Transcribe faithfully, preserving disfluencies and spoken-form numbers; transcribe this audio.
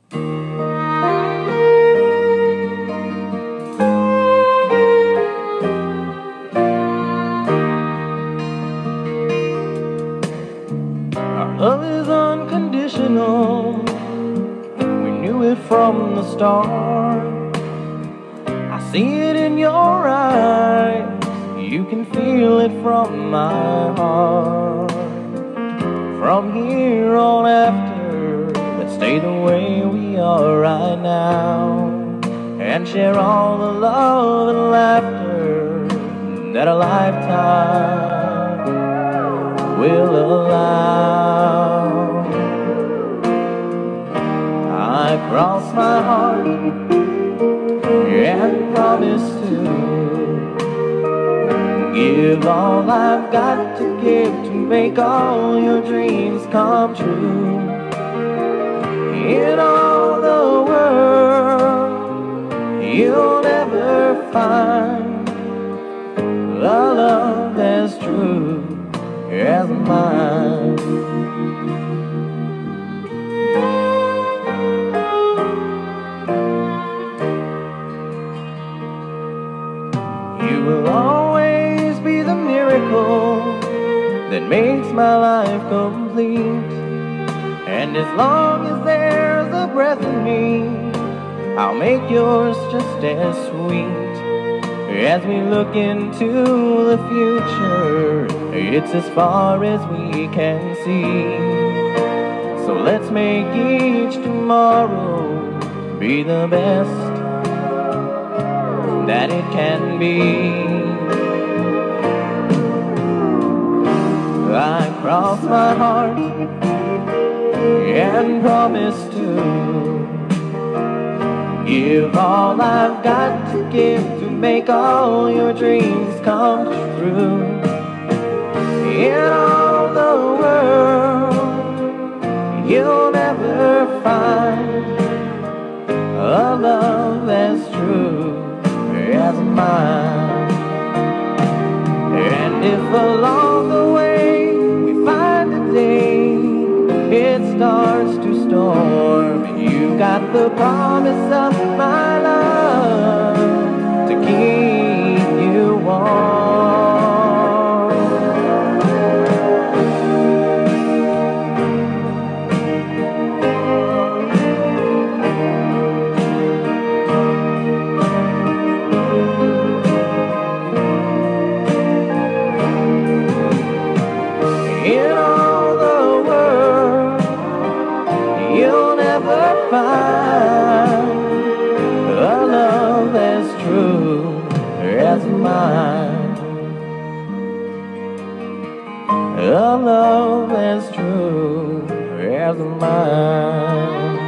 Our love is unconditional. We knew it from the start. I see it in your eyes. You can feel it from my heart. From here on after, let's stay the way we are right now, and share all the love and laughter that a lifetime will allow. I cross my heart and promise to give all I've got to give to make all your dreams come true. In all the world, you'll never find a love as true as mine. You will always be the miracle that makes my life complete. And as long as there's a breath in me, I'll make yours just as sweet. As we look into the future, it's as far as we can see. So let's make each tomorrow be the best that it can be. I cross my heart and promise to give all I've got to give to make all your dreams come true. In all the world, you'll never find a love as true as mine. And if along the way we find a day it starts to storm, you got the promise of my love to keep you warm. In all the world, you'll never find a love as true as mine. A love as true as mine.